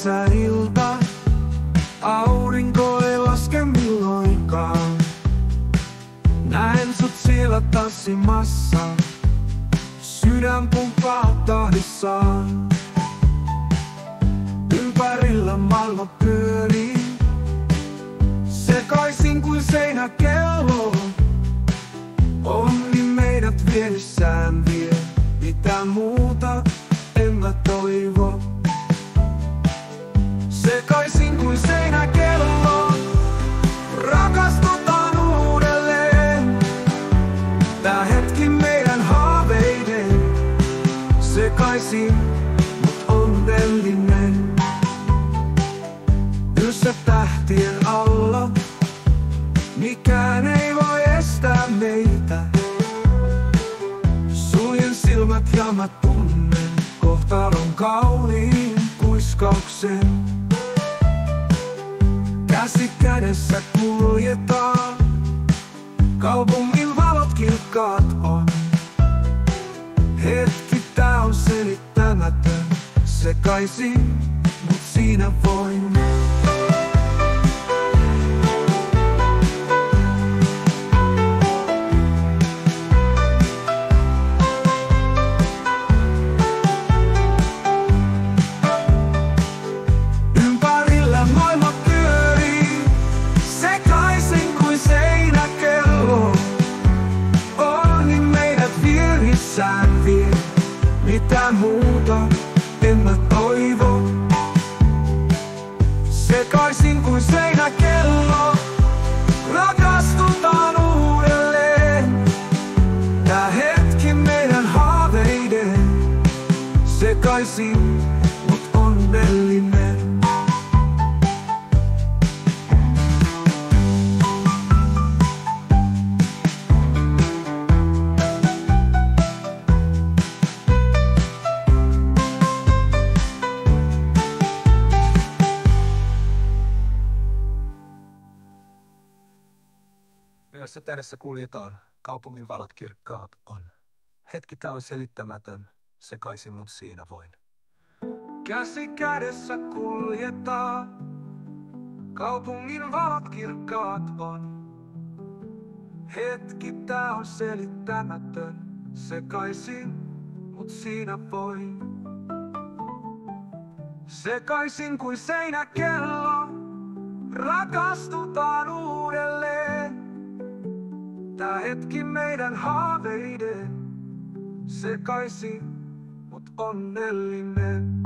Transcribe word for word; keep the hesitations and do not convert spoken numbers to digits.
kesäilta, aurinko ei laske milloinkaan. Näen sut siellä tanssimassa, sydän pumppaa tahdissaan. Ympärillä maailma pyörii, sekaisin kuin seinäkello. Onni meidät vieressään vie, mitään muuta en mä toivo. Sekaisin kuin seinäkello, rakastutaan uudelleen. Tää hetki meidän haaveiden, sekaisin mut onnellinen. Yössä tähtien alla, mikään ei voi estää meitä. Suljen silmät ja mä tunnen kohtalon kauniin kuiskauksen. Käsi kädessä kuljetaan, kaupungin valot kirkkaat on. Hetki tää on selittämätön, sekaisin, mut siinä voin. Mitään muuta en mä toivo. Sekaisin kuin seinäkello, rakastutaan uudelleen. Tää hetki meidän haaveiden, sekaisin mut onnellinen. Yössä tähdessä kuljetaan, kaupungin valot kirkkaat on. Hetki tää on selittämätön, sekaisin mut siinä voin. Käsi kädessä kuljetaan, kaupungin valot kirkkaat on. Hetki tää on selittämätön, sekaisin mut siinä voin. Sekaisin kuin seinäkello, rakastutaan uudelleen. Tää hetki meidän haaveiden, sekaisin mut onnellinen.